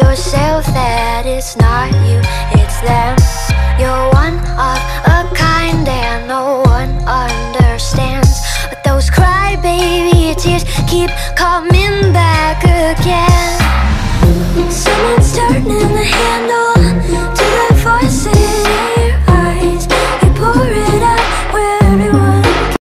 yourself that it's not you, it's them. You're one of a kind and no one understands. But those crybaby tears keep coming back again. Someone's turning the